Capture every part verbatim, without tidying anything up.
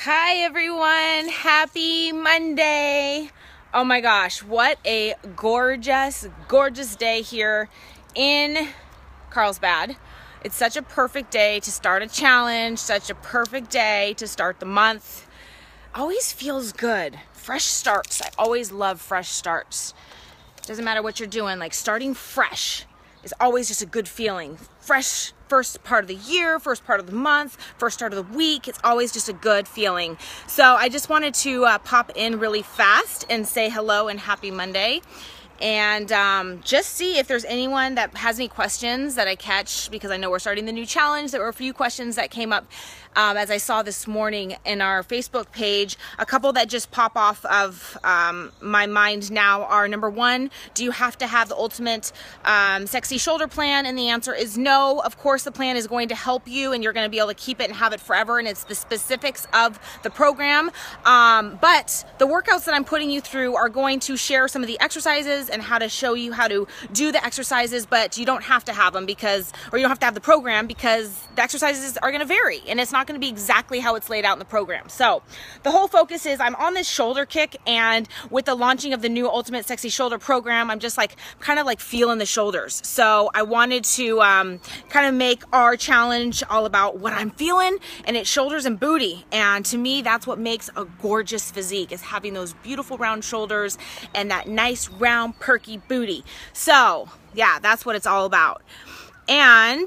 Hi everyone, happy Monday. Oh my gosh, what a gorgeous, gorgeous day here in Carlsbad. It's such a perfect day to start a challenge, such a perfect day to start the month. Always feels good. Fresh starts. I always love fresh starts. Doesn't matter what you're doing, like starting fresh is always just a good feeling. Fresh first part of the year, first part of the month, first start of the week. It's always just a good feeling. So I just wanted to uh, pop in really fast and say hello and happy Monday. And um, just see if there's anyone that has any questions that I catch, because I know we're starting the new challenge. There were a few questions that came up um, as I saw this morning in our Facebook page. A couple that just pop off of um, my mind now are, number one, do you have to have the ultimate um, sexy shoulder plan? And the answer is no. Of course, the plan is going to help you and you're going to be able to keep it and have it forever. And it's the specifics of the program. Um, but the workouts that I'm putting you through are going to share some of the exercises and how to show you how to do the exercises, but you don't have to have them because, or you don't have to have the program because the exercises are going to vary and it's not going to be exactly how it's laid out in the program. So the whole focus is I'm on this shoulder kick, and with the launching of the new Ultimate Sexy Shoulder program, I'm just like kind of like feeling the shoulders. So I wanted to um, kind of make our challenge all about what I'm feeling, and it's shoulders and booty. And to me, that's what makes a gorgeous physique, is having those beautiful round shoulders and that nice round perky booty. So yeah, that's what it's all about. And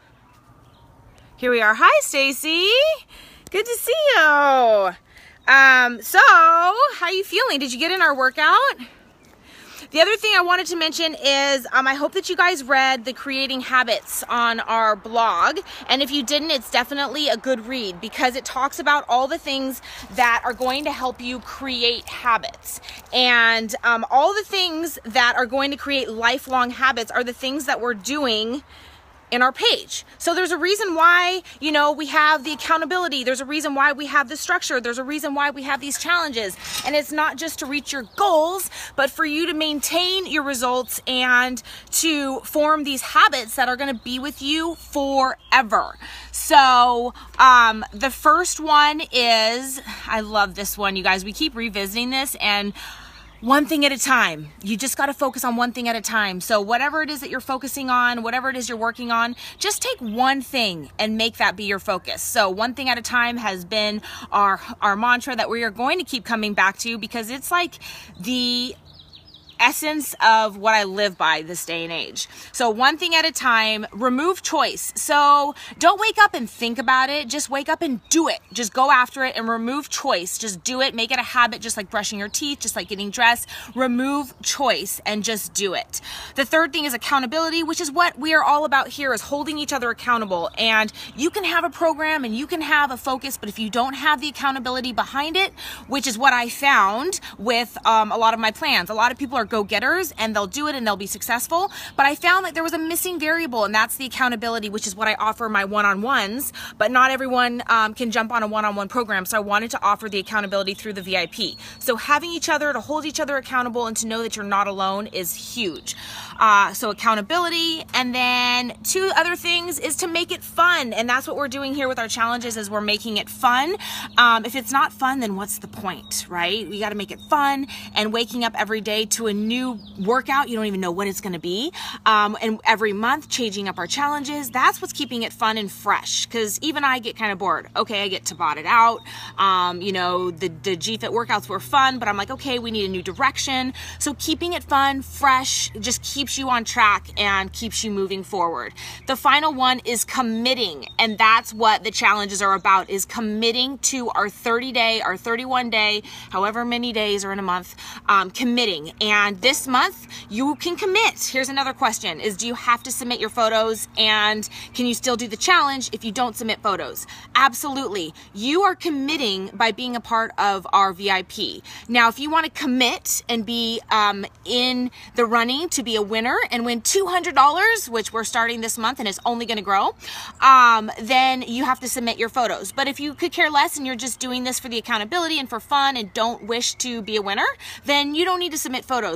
here we are. Hi, Stacy. Good to see you. Um, so how you feeling? Did you get in our workout? The other thing I wanted to mention is um, I hope that you guys read the Creating Habits on our blog. And if you didn't, it's definitely a good read because it talks about all the things that are going to help you create habits. And um, all the things that are going to create lifelong habits are the things that we're doing in our page. So there's a reason why, you know, we have the accountability. There's a reason why we have the structure. There's a reason why we have these challenges. And it's not just to reach your goals, but for you to maintain your results and to form these habits that are going to be with you forever. So um, the first one is, I love this one, you guys. We keep revisiting this, and one thing at a time. You just got to focus on one thing at a time. So whatever it is that you're focusing on, whatever it is you're working on, just take one thing and make that be your focus. So one thing at a time has been our, our mantra that we are going to keep coming back to, because it's like the essence of what I live by this day and age. So one thing at a time, remove choice. So don't wake up and think about it. Just wake up and do it. Just go after it and remove choice. Just do it. Make it a habit, just like brushing your teeth, just like getting dressed. Remove choice and just do it. The third thing is accountability, which is what we are all about here, is holding each other accountable. And you can have a program and you can have a focus, but if you don't have the accountability behind it, which is what I found with um, a lot of my plans, a lot of people are go-getters and they'll do it and they'll be successful. But I found that there was a missing variable, and that's the accountability, which is what I offer my one-on-ones, but not everyone um, can jump on a one-on-one program. So I wanted to offer the accountability through the V I P. So having each other to hold each other accountable and to know that you're not alone is huge. Uh, so accountability. And then two other things is to make it fun. And that's what we're doing here with our challenges, is we're making it fun. Um, if it's not fun, then what's the point, right? We got to make it fun, and waking up every day to a new workout. You don't even know what it's going to be. Um, and every month changing up our challenges. That's what's keeping it fun and fresh. Cause even I get kind of bored. Okay. I get Tabated out. Um, you know, the, the G Fit workouts were fun, but I'm like, okay, we need a new direction. So keeping it fun, fresh, just keeps you on track and keeps you moving forward. The final one is committing. And that's what the challenges are about, is committing to our thirty day, our thirty-one day, however many days are in a month, um, committing. And this month you can commit. Here's another question, is do you have to submit your photos, and can you still do the challenge if you don't submit photos? Absolutely. You are committing by being a part of our V I P. Now, if you want to commit and be um, in the running to be a winner and win two hundred dollars, which we're starting this month and it's only going to grow, um, then you have to submit your photos. But if you could care less and you're just doing this for the accountability and for fun and don't wish to be a winner, then you don't need to submit photos.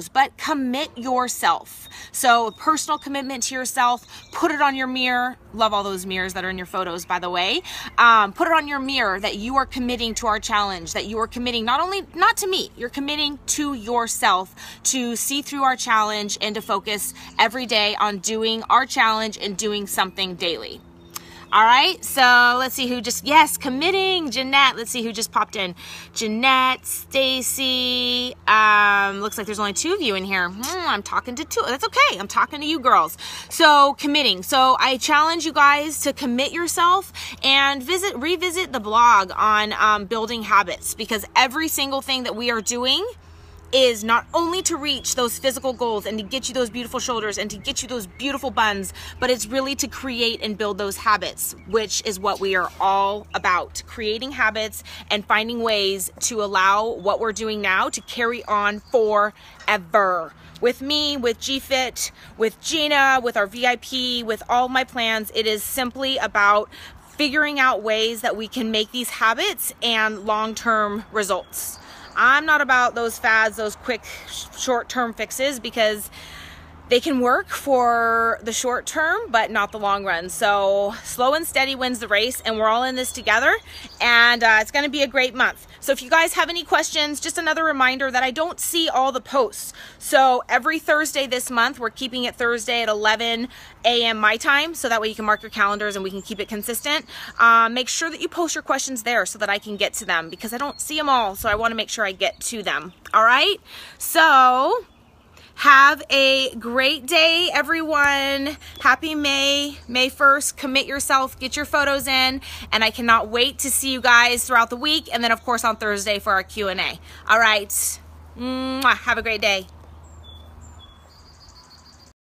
photos, but commit yourself. So personal commitment to yourself, put it on your mirror. Love all those mirrors that are in your photos, by the way. Um, put it on your mirror that you are committing to our challenge, that you are committing not only, not to me, you're committing to yourself to see through our challenge and to focus every day on doing our challenge and doing something daily. All right, so let's see who just, yes, committing, Jeanette. Let's see who just popped in. Jeanette, Stacy, um, looks like there's only two of you in here. Hmm, I'm talking to two, that's okay, I'm talking to you girls. So committing, so I challenge you guys to commit yourself and visit, revisit the blog on um, building habits, because every single thing that we are doing is not only to reach those physical goals and to get you those beautiful shoulders and to get you those beautiful buns, but it's really to create and build those habits, which is what we are all about. Creating habits and finding ways to allow what we're doing now to carry on forever. With me, with G Fit, with Gina, with our V I P, with all my plans, it is simply about figuring out ways that we can make these habits and long-term results. I'm not about those fads, those quick short-term fixes, because they can work for the short term, but not the long run. So slow and steady wins the race, and we're all in this together, and uh, it's gonna be a great month. So if you guys have any questions, just another reminder that I don't see all the posts. So every Thursday this month, we're keeping it Thursday at eleven A M my time, so that way you can mark your calendars and we can keep it consistent. Um, make sure that you post your questions there so that I can get to them, because I don't see them all, so I wanna make sure I get to them, all right? So, have a great day, everyone. Happy May, May first. Commit yourself, get your photos in, and I cannot wait to see you guys throughout the week, and then of course on Thursday for our Q and A. All right, Mwah. Have a great day.